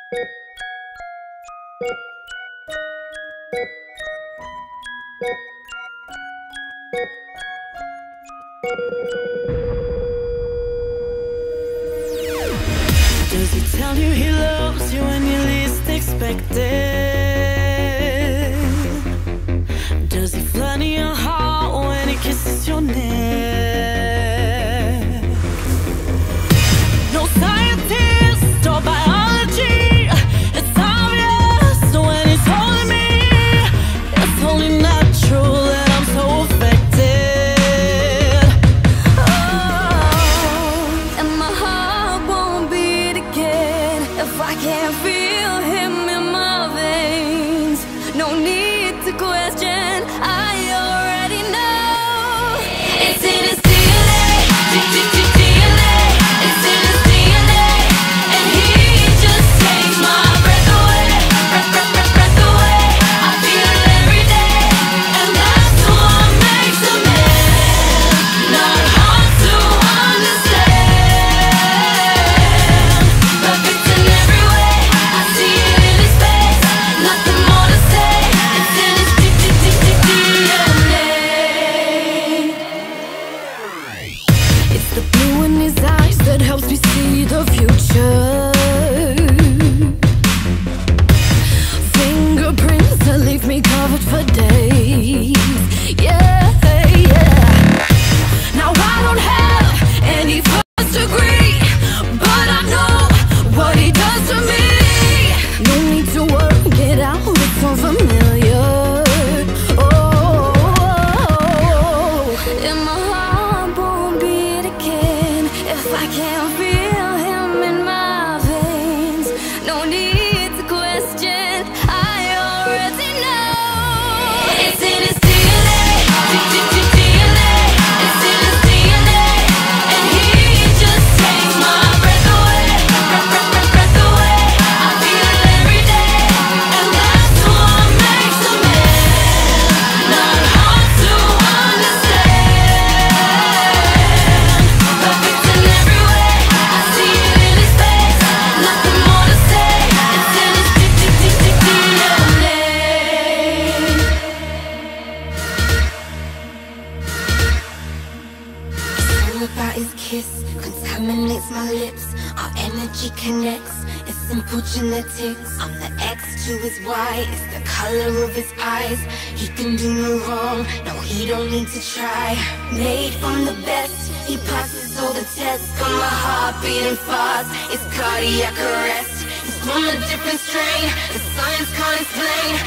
Does he tell you he loves you when you least expect it? Does he flirt in your heart when he kisses your neck? No scientist or biology, it's obvious when he's holding me. It's only natural that I'm so affected. Oh, and my heart won't beat again if I can't feel him in my veins. No need to question, I already know. It's in his DNA, DNA. It's in his DNA, and he just takes my breath away, breath away. I feel it every day, and that's what makes a man not hard to understand. Perfect in every way, I see it in his face. Nothing more to say. It's in his DNA. It's the blue in his eyes that helps me see the future. Fingerprints that leave me covered for days. Yeah, yeah. Now I don't have any first degree, but I know what he does to me. No need to work it out, it's unfamiliar. Oh, and my heart won't beat again if I can't feel him in my veins. No need to question, I already know. It's in his DNA, DNA. It's in his DNA, and he just takes my breath away, breath away. I feel it every day, and that's what makes a man not hard to understand. Perfect in every way, I see it in his face. Nothing more to say. It's in his DNA. All about his kiss contaminates my lips. Our energy connects. It's simple genetics. I'm the X to his Y. It's the color of his eyes. He can do no wrong. No, he don't need to try. Made from the best. He passes all the tests. Got my heart beating fast. It's cardiac arrest. He's from a different strain. The science can't explain